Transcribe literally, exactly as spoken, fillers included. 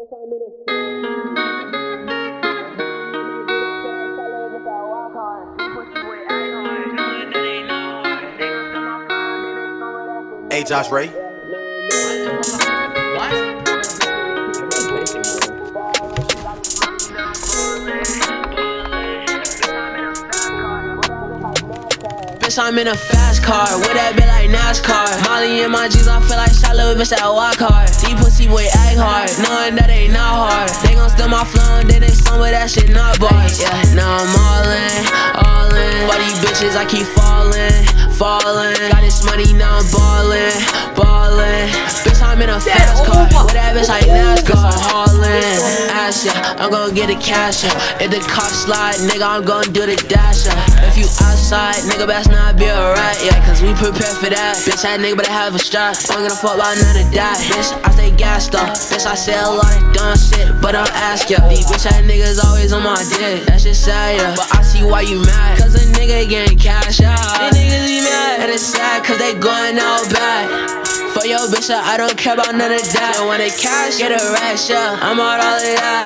Hey, Josh Ray. What? Bitch, I'm in a fast car, with that bitch like NASCAR. Molly in my jeans, I feel like shot little bitch that walk hard. These pussy boy act hard, knowing that ain't not hard. They gon' steal my flow and then they some of that shit not bars. Yeah, now I'm all in, all in. For these bitches, I keep falling, falling. Got this money, now I'm ballin', ballin'. Bitch, I'm in a fast car, with that bitch like NASCAR. Haulin', ass yeah, I'm gon' get the cash yeah. If the cops slide, nigga, I'm gon' do the dash yeah. If you outside, nigga, best not be a rat, yeah. Cause we prepared for that. Bitch, that nigga better have a strap. I'm gonna fuck about none of that. Bitch, I stay gassed up. Bitch, I say a lot of dumb shit, but I'll ask ya. These bitch, that niggas always on my dick. That shit sad, yeah. But I see why you mad. Cause a nigga getting cash out. These niggas be mad. And it's sad cause they going out bad. For your bitch, I don't care about none of that. And when they cash, get a rash, yeah. I'm out all of that.